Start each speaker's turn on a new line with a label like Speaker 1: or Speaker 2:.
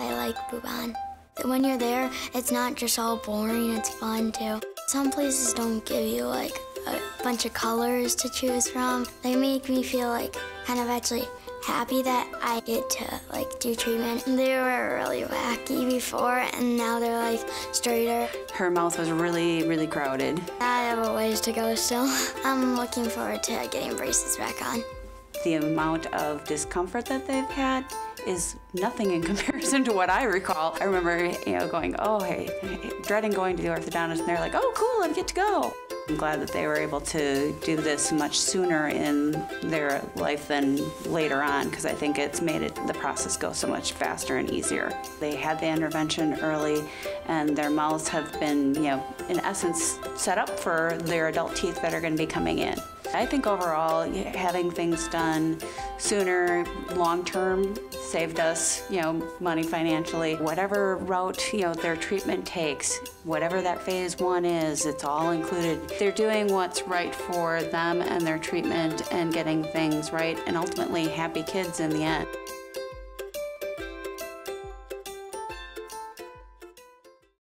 Speaker 1: I like Bhuban. When you're there, it's not just all boring, it's fun too. Some places don't give you like a bunch of colors to choose from. They make me feel like kind of actually happy that I get to like do treatment. They were really wacky before and now they're like straighter.
Speaker 2: Her mouth was really, really crowded.
Speaker 1: I have a ways to go still. I'm looking forward to getting braces back on.
Speaker 2: The amount of discomfort that they've had is nothing in comparison to what I recall. I remember, going, oh, hey, dreading going to the orthodontist, and they're like, oh, cool, I get to go. I'm glad that they were able to do this much sooner in their life than later on, because I think it's made the process go so much faster and easier. They had the intervention early, and their mouths have been, in essence, set up for their adult teeth that are going to be coming in. I think overall, having things done sooner, long-term, saved us, money financially. Whatever route, their treatment takes, whatever that phase 1 is, it's all included. They're doing what's right for them and their treatment and getting things right, and ultimately happy kids in the end.